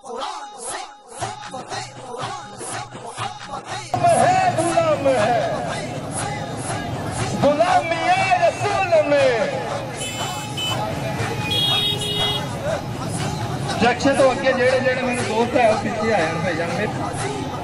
गुलाम है गुलामी रसूल में। जक्शन तो अगे जेड़े जेड़े मेरे दोस्त है पीछे आए भाईजान।